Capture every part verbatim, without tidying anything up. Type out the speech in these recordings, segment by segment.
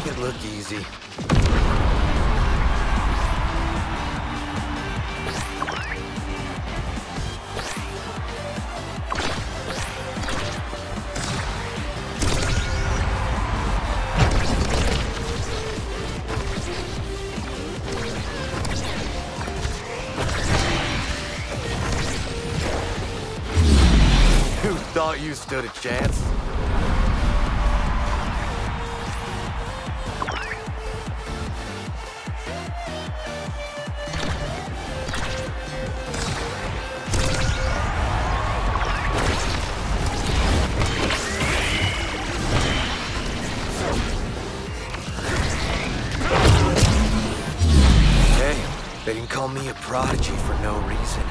make it look easy. Who thought you stood a chance? Hey, they can call me a prodigy for no reason.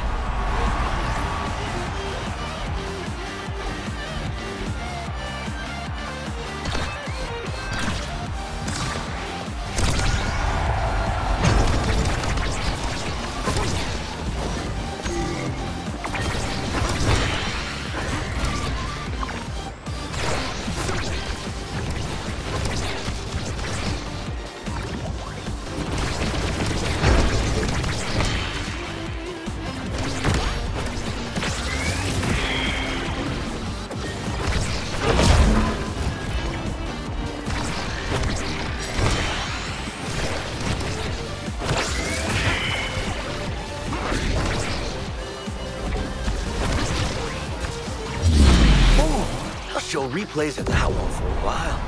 Show replays of that one for a while.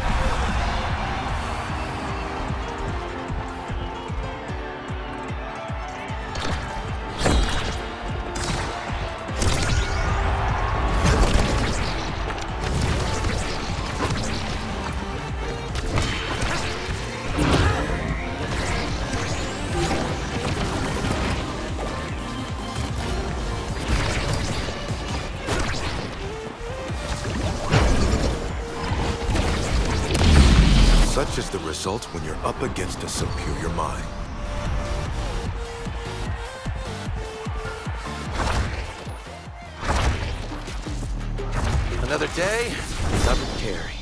Such is the result when you're up against a superior mind. Another day, another carry.